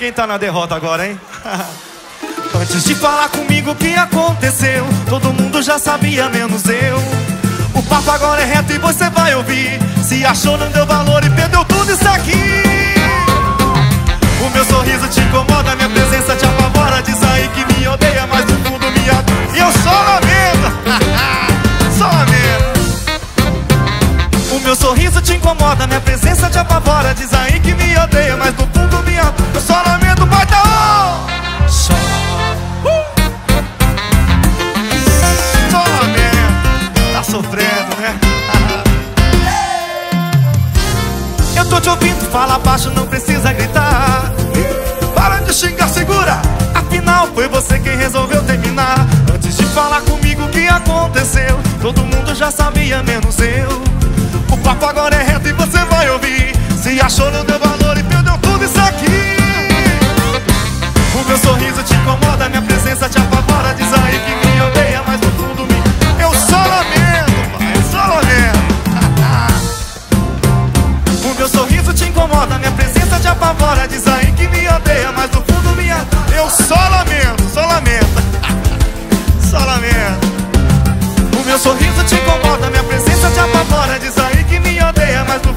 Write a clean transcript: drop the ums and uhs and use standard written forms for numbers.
quem tá na derrota agora, hein? Antes de falar comigo o que aconteceu, todo mundo já sabia, menos eu. O papo agora é reto e você vai ouvir. Se achou, não deu valor e perdeu tudo isso aqui. O meu sorriso te incomoda, minha presença te apavora. Diz aí que me odeia, mas no fundo me adora. E eu só lamento, só lamento. O meu sorriso te incomoda, minha presença te apavora. Diz aí que me odeia, mas no fundo me adora. Eu só lamento, baita só lamento. Tá sofrendo, né? Eu tô te ouvindo, fala baixo, não precisa gritar. Para de xingar, segura. Afinal foi você quem resolveu terminar. Antes de falar comigo o que aconteceu, todo mundo já sabia, menos eu. O papo agora é reto e você vai ouvir. Se achou, não deu valor e perdeu tudo isso aqui. O meu sorriso te incomoda, minha presença te apavora. Diz aí que me odeia, mas no fundo me... Eu só lamento, pai, eu só lamento. O meu sorriso te incomoda, minha presença te apavora. Diz aí que me odeia, mas no fundo me adora. Eu só lamento, só lamento. Só lamento. O meu sorriso te incomoda, minha presença te apavora. Diz aí que me odeia, mas no